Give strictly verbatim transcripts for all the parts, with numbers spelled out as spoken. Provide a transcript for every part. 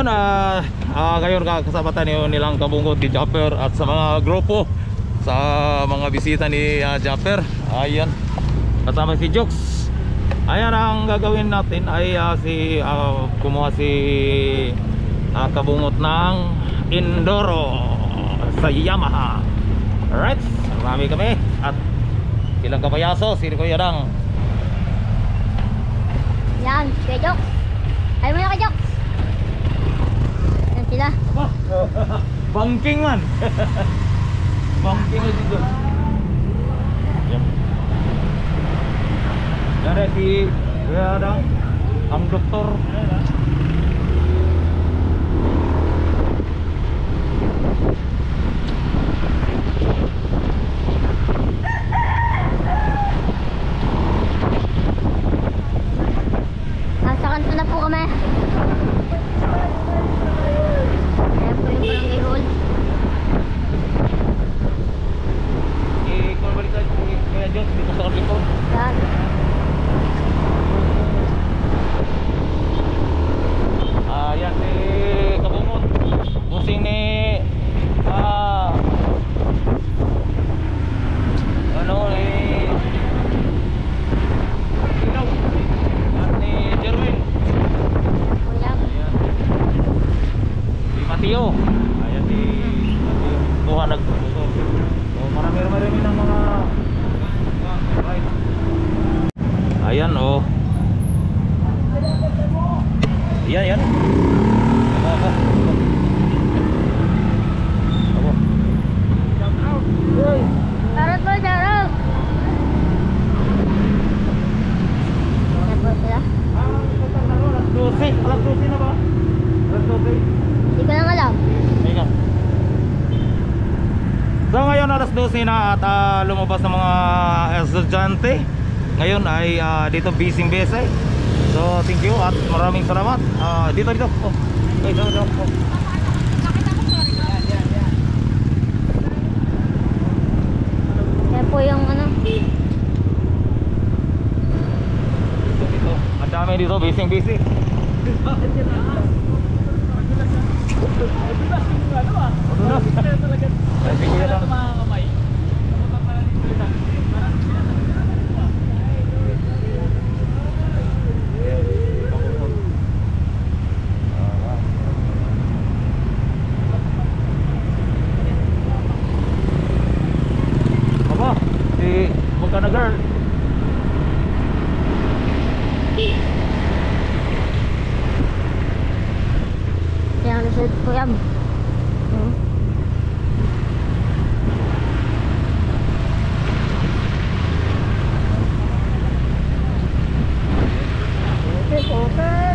Ayun, ah uh, ngayon kasama tayo nilang kabungod ni Japper at sa mga grupo, sa mga bisita ni uh, Japper. Ayan, kasama si Jokes. Ayan, ang gagawin natin ay uh, si uh, kumuha si uh, kabungot ng Enduro sa Yamaha. Alright, marami kami at ilang kapayaso, si Kuya Dang. Yan, kay Jokes. Ayaw mo na kay Jokes. Yan sila. Bangking man. Bangking na dito. Yan. Yan eh, si Kuya Dang, ang doktor. Nasa kanto na po kami. Ayan po yung barangay hall. I-call balik tayo si Kuya Diyos dito sa likod. Yan. Ah, yan si kabungot. Busing ni ah ano eh Ilaw. At ni Jerwin. Ayan. Ayan. Si Mateo. Ayan si Mateo. Tuhan nagtuto. So marami-marami ng mga right. Ayan oh. Ayan yan. Ako. Ako. Uy, tarot mo, tarot. Ayan po sila. Alas dose. Alas dose na ba? Alas dose. Hindi ko lang alam. Ayan. So ngayon alas dose na at uh, lumabas ng mga estudyante. Ngayon ay uh, dito busy busy. So thank you at maraming salamat. Uh, dito dito. Oh. Okay, dito, dito. Oh. Ayan po yung ano. Dito dito. Ang dami dito busy busy. Ay, sige lang. Apa? Si Bukana girl. Ayan, nasa po yan. Hmm. Okay, okay.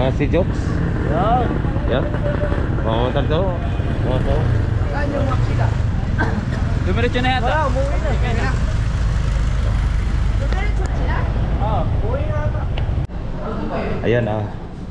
Ah, si Jokes. Yan. Yan. Mau to. Mau to. Dumiretso na yata. Wala, umuwi na. Dumiretso na sila? Oo, umuwi na ata. Ayan ah.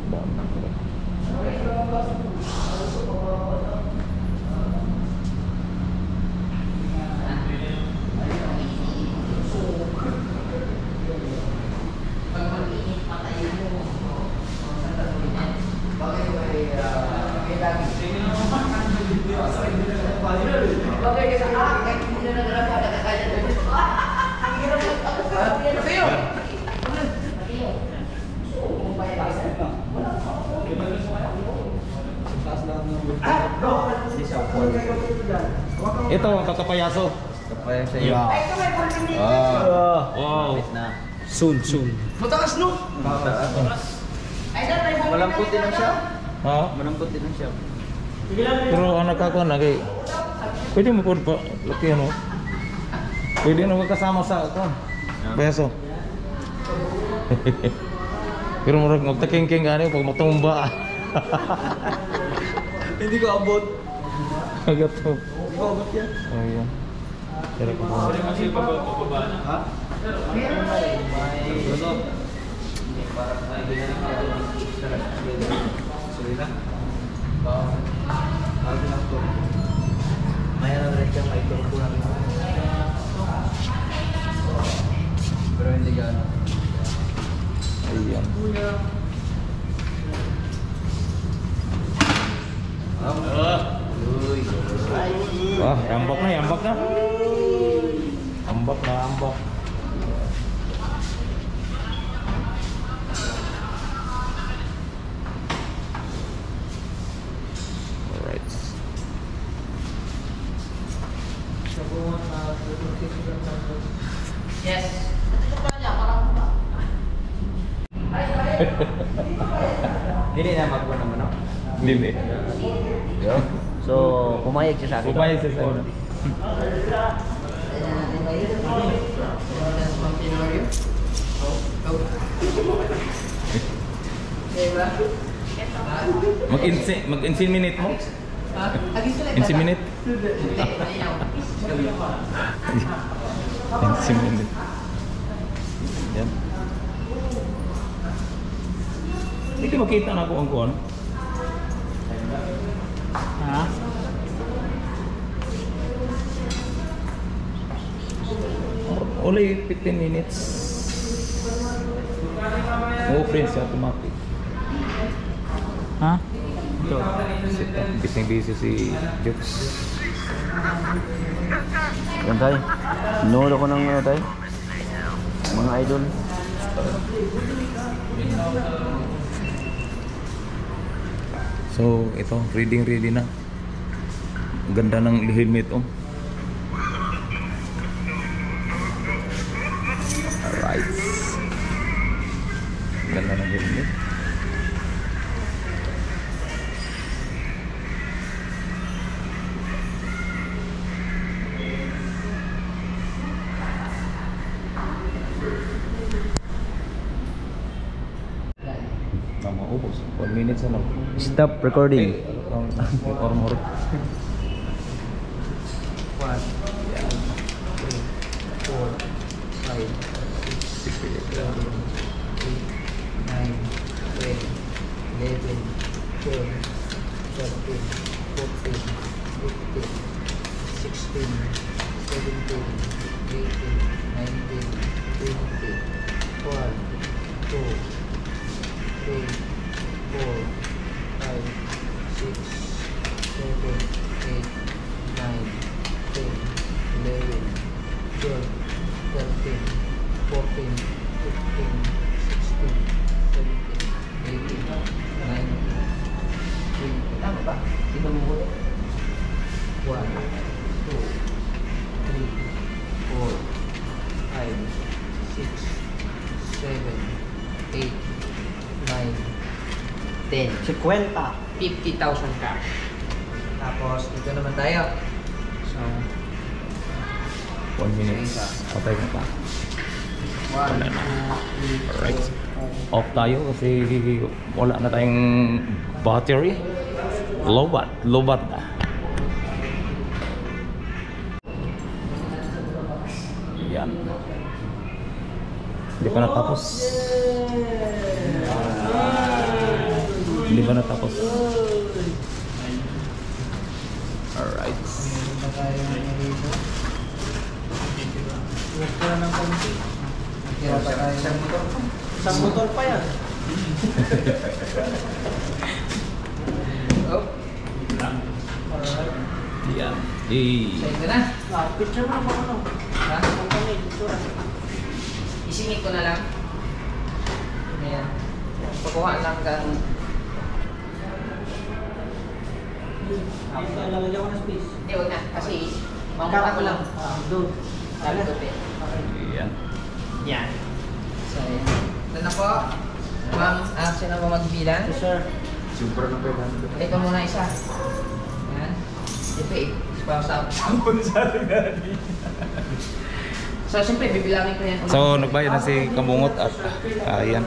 Ito ang kakapayaso. Kapayaso yun. Ah. Wow. Soon, soon. Mataas no? Malambot din ang siya. Ha? Malambot din ang siya. Pero anak ako na kay pwede mo po pa laki ano. Pwede na magkasama sa ako. Payaso. Pero murag magtaking-king gani pag matumba. Hindi ko abot. Agad to. Hindi ko abot yan. Oh iya. Kira ko. Masih pababa na. Ha? Meron na rin. May ano? Parang may binigyan. Sorry na. Bago lang to. Mayroon rin siyang may turbo na rin. Pero hindi gano'n. Ayan. Uy. Wah, ambak na, ambak na. Ambak na, ambak. Alright. Yes. Hindi na magpo naman, no? Hindi. So, pumayag siya sa akin. Pumayag siya sa akin. Mag-insi mag-inseminate mo? Inseminate? Inseminate. Yan. Hindi ka makita na ako ang kuwan. Ha? Only fifteen minutes. Oh, friends, automatic. Ha? Ito. Busy-busy si Jokes. Yan tayo. Nulo ko ng ano tayo. Mga idol. So, ito, reading ready na. Ang ganda ng helmet oh. Alright. Ang ganda ng helmet. Na maubos. one minute na lang. Stop recording. Eh, or more. One, three, four, five, six, seven, eight, nine, ten, eleven, twelve, thirteen, fourteen, fifteen, sixteen, seventeen, eighteen, nineteen, twenty, one, two, three, four, five, six, seven, eight, nine, ten, eleven, twelve, thirteen, fourteen, fifteen, sixteen, seventeen, eighteen, nineteen, twenty. Tama ba? Dito mo muna. one, two, three, four, five, six, seven, eight, nine, ten. fifty thousand cash. Tapos, dito naman tayo. So, one minute. Patay ka pa. one, two, three, Alright. four, off tayo kasi wala na tayong battery. Lobat, lobat na. Yan. Hindi pa natapos. Hindi pa natapos. Alright. Wala ng konti. Kira pa tayo isang motor pa. Isang motor pa yan. Oh. Yan. Eh. Sa'yo na. Ah, picture mo ba ano? Ha? Ang kami, picture. Isingit ko na lang. Ayan. Pakuha lang kang... Ako na lalagyan ko ng space. Hindi, huwag na. Kasi mamuha ko lang. Ah, doon. Sabi ko, pe. Yan. Yan. So, ayan. Ito na po. Ma'am, ah, sino ba magbilang? Yes, sir. Super na po. Ito muna isa. Yan. Ito eh. Spouse out. So, siyempre, bibilangin ko yan. So, nagbayad na si Kabungot at uh, yan.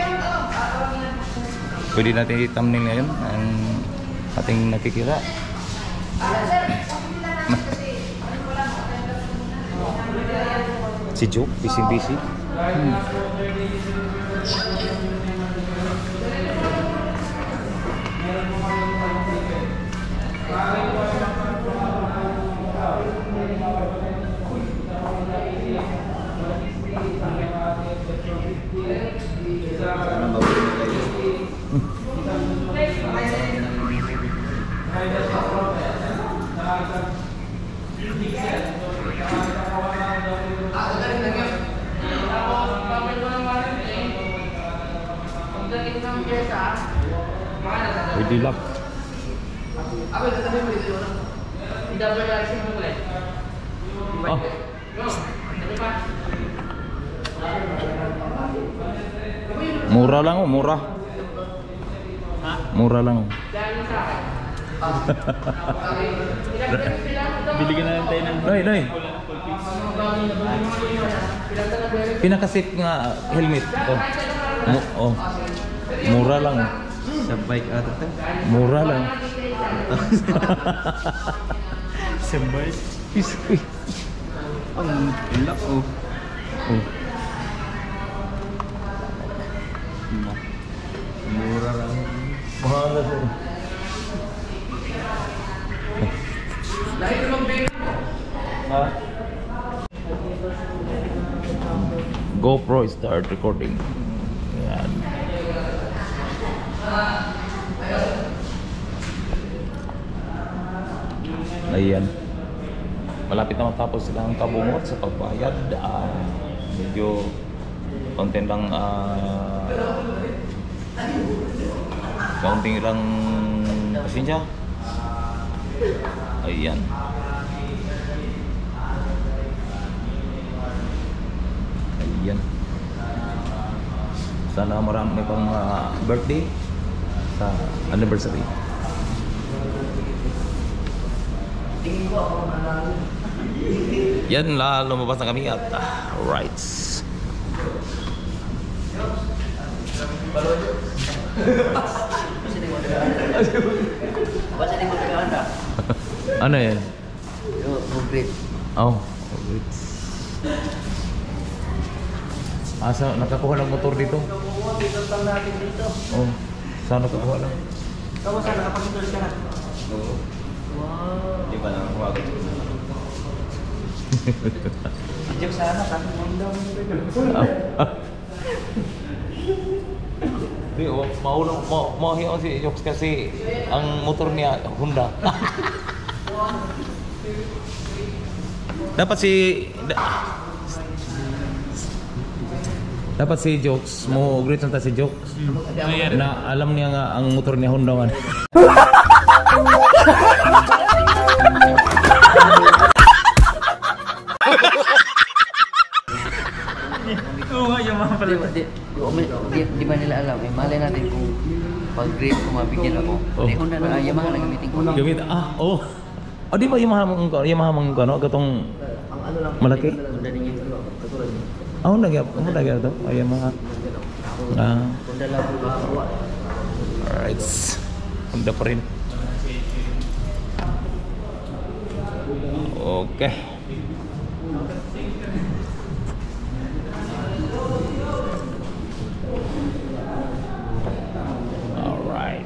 Pwede natin i-thumbnail ngayon ang ating nakikita. Si Joke, busy-busy. Hmm. Pwede lang. Oh. Mura lang oh, mura. Mura lang oh. Bili ka na lang tayo ng... Noy, Noy. Pinakasip nga helmet ko. Mu- oh. Mura lang. Sa bike ata ito. Mura lang. Sembay. Piskoy. Ang ilak oh. Oh. Mura lang. Mahal na siya. Ha? GoPro start recording. Yan. Ayan. Malapit na matapos silang Kabungot sa pagbayad. Uh, medyo konti lang uh, kaunting lang pasensya. Ayan. Ayan. Sana marami pang uh, birthday sa anniversary. Yan la lumabas na kami at uh, rights. Ano yan? Complete. Oh, rights. Asa nakakuha ng motor dito? Dito lang natin dito. Oh, saan nakakuha lang? Kamu saan nakapag-install ka na? Oo. Wow. Di ba lang huwag? Diyan sana kami ang dami nito. Di, oh, maulong, ma mahiyaw si Joks kasi ang motor niya Honda. Dapat si da, dapat si Joks mo greet na si Joks na alam niya nga ang motor niya Honda man. Oo nga, yung mga pala. Di, di, di, di, di ba nila alam? Eh, malay natin kung pag-grade kung mabigyan ako. Oh. Eh, Honda na, Yamaha na gamitin ko. Gamit ah, oh. Oh, di ba Yamaha mong Yamaha mong ano gatong malaki? Honda din yun. Ah, Honda gyud, Honda gyud to. Ay Yamaha. Ah. Honda lang po makakuha. Alright. Honda pa rin. Okay. Alright.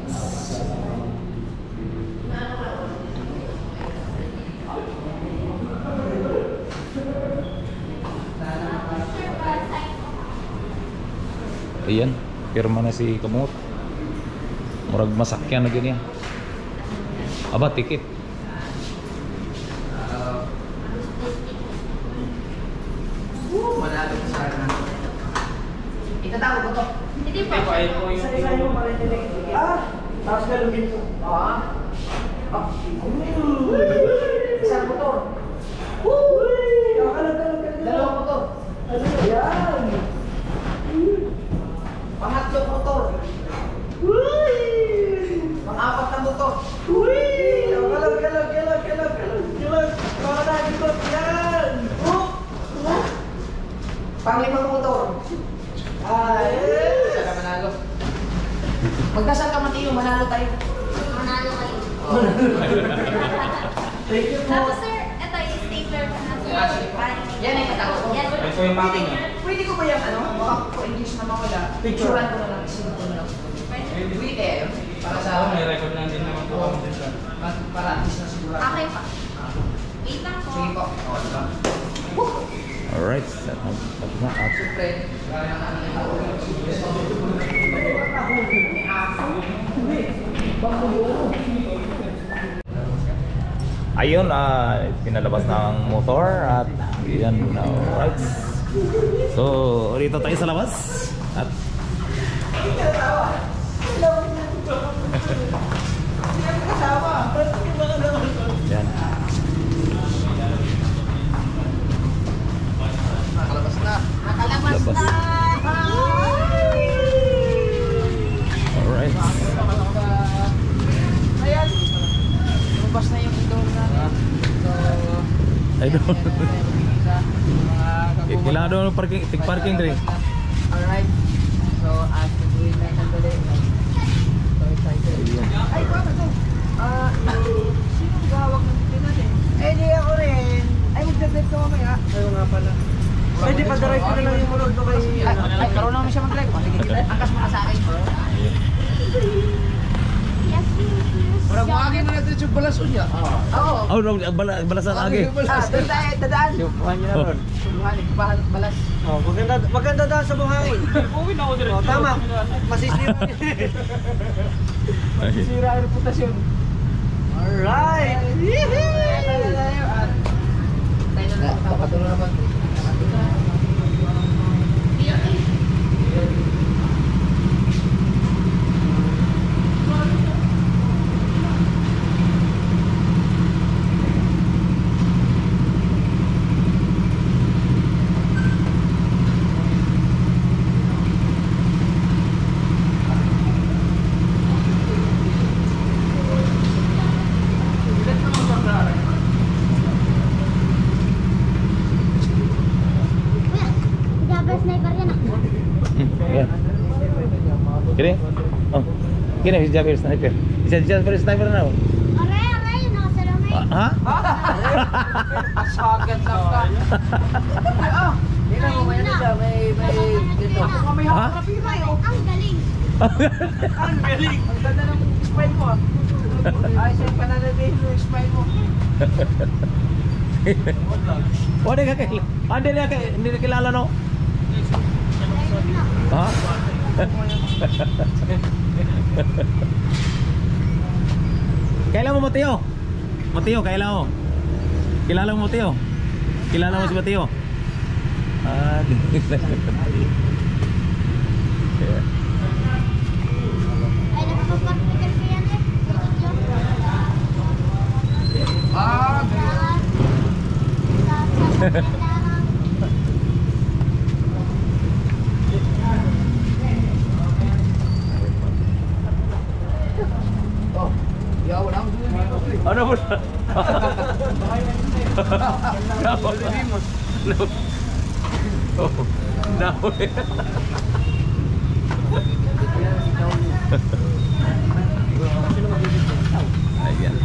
Ayan, pirma na si Kamot. Murag masakyan na ganyan. Aba, ticket. Manalo ko sana. Itatawag ko to. Hindi po. Isa-isa mo pa rin nilagay. Ah! Tapos galugin ko. Ah. Ah. Isang motor. Kalag, kalag, kalag. Dalawang motor. Ano yan? Pangatlong motor. Pang-apat na motor. Uy! Kalag, kalag, kalag, kalag, kalag. Kalag. Baka nakikot yan. Oh! Oh! Pang-limang motor. Ay! Sana manalo. Magdasal ka Mateo, manalo tayo. Manalo kayo. Thank you po. Tapos sir, ito yung stapler ko na sir. Ah, sige po. Yan ay katawag ko. Yes. Ito yung Pwede, mapping. pwede ko ba yung ano? Baka ko English na mawala. Picture. Picturean ko na lang. Isin ko na lang. Pwede kaya yun? Para sa... May record lang din naman po kami dun sa... Para at least na sigurado. Okay pa. Wait lang po. Sige po. O, diba? Alright. Tapos na. At Siyempre, ayun, ah, pinalabas ng motor at yan, alright. So, rito tayo sa labas at yan. nakalabas na. Nakalabas Labas. na. Alright. Ayan. Lumabas na yung indoor natin. So, I don't yan, yan, yan, yan, yan. kailangan doon ng parking, tig parking rin. Alright. So, as the green light sandali. So excited. Ay, paano to? Ah, sino gawag ng pinan eh? Eh, di ako rin. Ay, mag-drive ka mamaya. Ayaw nga pala. Pwede pa direct ko na lang yung mulog ko kay... Ay, ay, karoon naman siya mag-drive. O, sige, angkas mo ka sa akin. Parang Buhagin mo natin yung balason niya. Oo. Oh, no, bala, balasan agi. Ah, doon tayo, dadaan. Subuhan niyo na ron. Buhagin, bahan, balas. Oh, maganda, maganda daan sa buhangin. Uwi na ako direct. Oh, tama. Masisira. Masisira ang reputasyon. Alright! Tayo tayo at... Tayo na lang. Papatuloy naman. Kuya, double sniper yan ah. Yan. Kini? Oh. Kini si Javier sniper. Si Javier sniper na. oh. Aray, aray, nakasalamay. Ah, Ha? Sakit lang ka. Ah, tingnan mo, may ano siya, may, may, dito. Ako may hawak na pira yun. Ang galing. Ang galing! Ang ganda ng smile mo ah. Ay, siya yung pananalihin yung smile mo. Wala ka kay. Ah, hindi na kay, hindi na kilala no. Ha? Kailan mo Mateo? Mateo, kailan mo? Kilala mo Mateo? Kilala mo si Mateo? Ah, di. Yeah. Ay, nakapag-particle ko yan eh. Ah, Kailangan. Sa- sa- kailangan. oh. Yeah, wala akong dito dito. Ano mo? No. Oh, no. Ayan.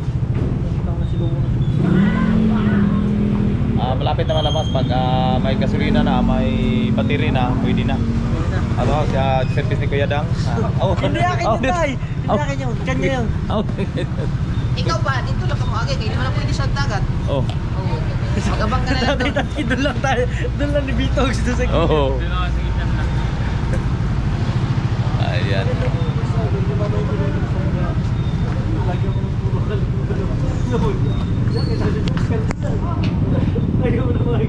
Ah, malapit na malabas pag ah, may gasolina na, may battery na, pwede na. Ano, sa service ni Kuya Dang? Ah, oh, Hindi akin oh, yun, Tay. Hindi oh. akin yun. Kanya yun. Oh, Ikaw ba, dito lang ka mo agay, kaya di mo na pwede sa dagat. oh. Oo. Mag-abang ka na lang Tatay, doon. tatay, doon lang tayo. Doon lang ni Bitogs doon sa gilid. Oh. Ayan. Ayaw mo na mga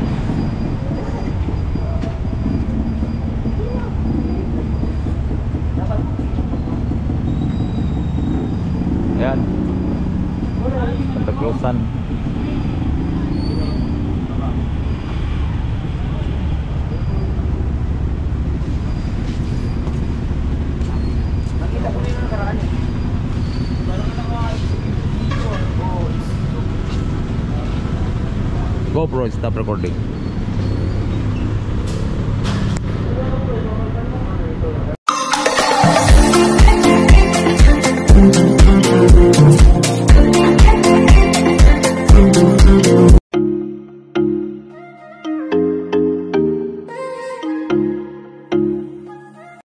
Ayan. Santa Clausan. Nakita ko na yung nakaraan eh. GoPro, stop recording.